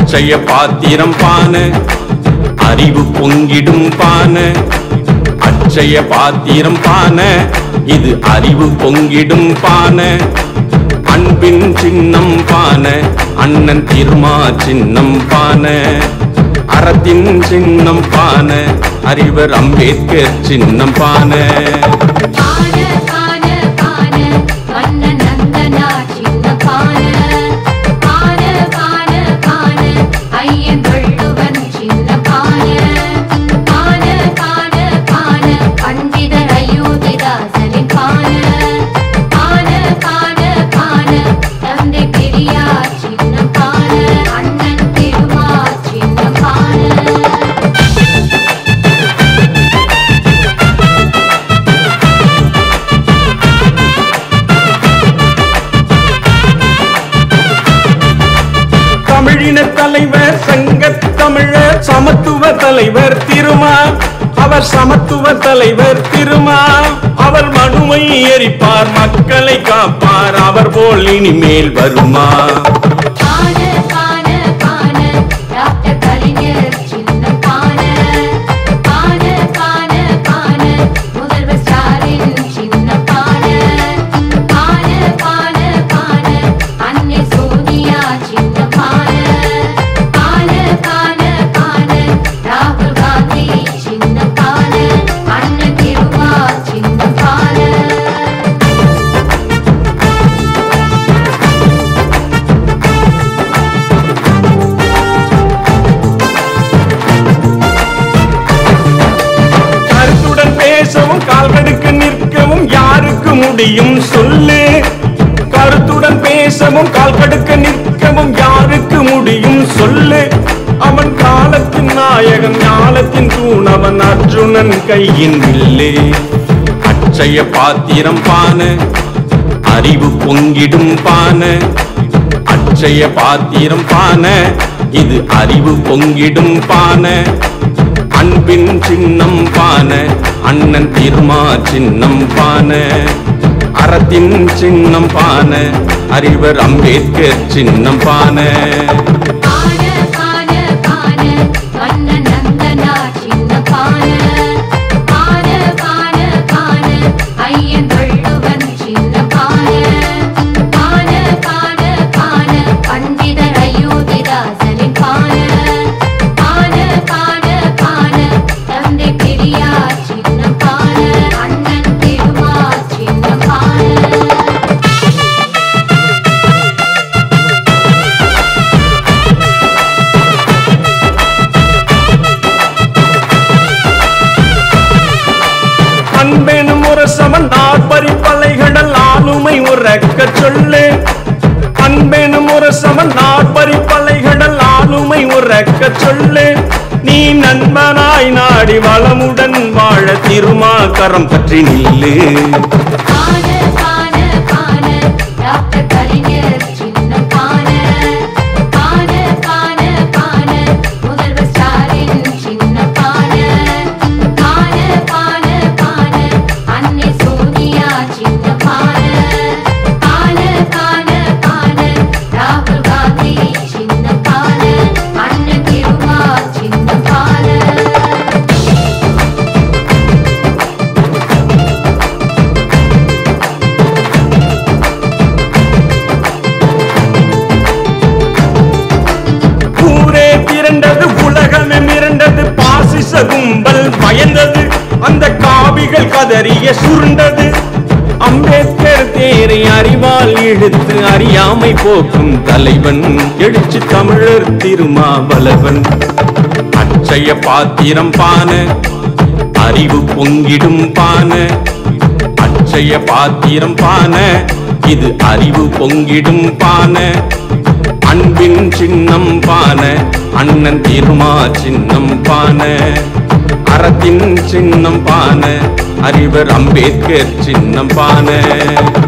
அச்சய பாத்திரம் பான அறிவு பொங்கிடும் பான அச்சய பாத்திரம் பான இது அறிவு பொங்கிடும் பான அன்பின் சின்னம் பான அண்ணன் திருமா சின்னம் பான அறத்தின் சின்னம் பான அறிவர் அம்பேத்கர் சின்னம் பான தமிழின தலைவர் சங்கத் தமிழர் சமத்துவ தலைவர் திருமா அவர் சமத்துவ தலைவர் திருமா அவர் மனுவை எரிப்பார் மக்களை காப்பார் அவர் போல் இனிமேல் வருமா கால்கடுக்க நிற்கவும் யாருக்கு முடியும் சொல்லு கருத்துடன் பேசவும் கால்கடுக்க நிற்கவும் யாருக்கு முடியும் சொல்லு அவன் காலத்தின் நாயகன் ஞானத்தின் தூண் அவன் அர்ஜுனன் கையின் வில்லு அச்சய பாத்திரம் பான அறிவு பொங்கிடும் பான அச்சய பாத்திரம் பான இது அறிவு பொங்கிடும் பான அன்பின் சின்னம் பான அண்ணன் திருமா சின்னம் பான அறத்தின் சின்னம் பான அறிவர் அம்பேத்கர் சின்னம் பான அன்பெனும் ஒரு சமன் நாற்பரி பலைகடல் ஆளுமை உறக்க சொல்லு அன்பெனும் ஒரு சமன் நாற்பரி பலைகடல் ஆளுமை உறக்க சொல்லு நீ நண்பனாய் நாடி வளமுடன் வாழ திருமா கரம் பற்றி நில்லு உலகமே மிரண்டது பாசிச கும்பல் பயந்தது அந்த காவிகள் கதறிய சுருண்டது அம்பேத்கர் தேரை அறிவால் இழுத்து அறியாமை போக்கும் தலைவன் எழுச்சி தமிழர் திருமாவளவன் அச்சய பாத்திரம் பான அறிவு பொங்கிடும் பான அச்சய பாத்திரம் பான இது அறிவு பொங்கிடும் பான அன்பின் சின்னம் பான அண்ணன் திருமா சின்னம் பான அறத்தின் சின்னம் பான அறிவர் அம்பேத்கர் சின்னம் பான